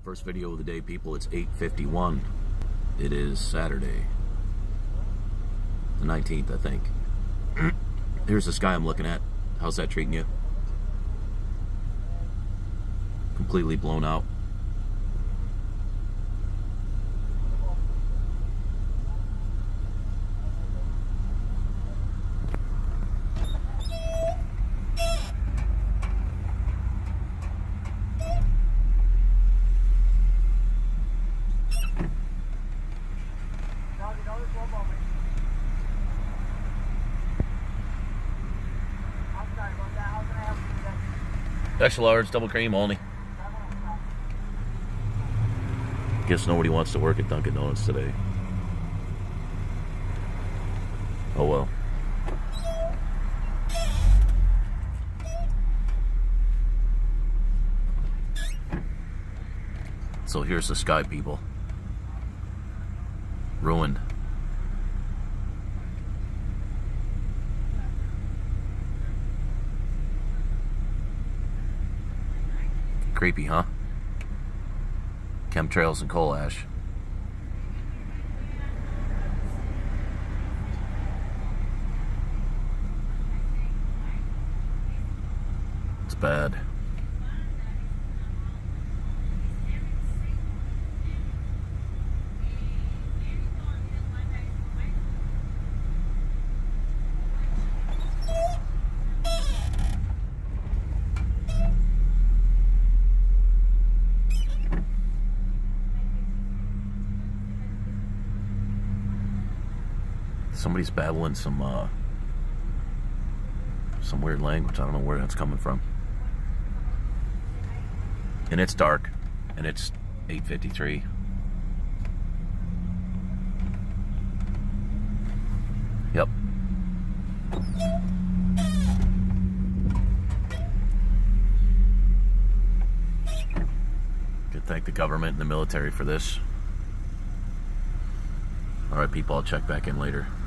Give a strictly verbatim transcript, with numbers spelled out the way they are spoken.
First video of the day, people. It's eight fifty-one. It is Saturday, the nineteenth, I think. Here's the sky I'm looking at. How's that treating you? Completely blown out. Extra large, double cream only. Guess nobody wants to work at Dunkin' Donuts today. Oh well. So here's the sky, people. Ruined. Creepy, huh? Chemtrails and coal ash. It's bad. Somebody's babbling some uh, some weird language. I don't know where that's coming from. And it's dark, and it's eight fifty-three. Yep. Could thank the government and the military for this. All right, people, I'll check back in later.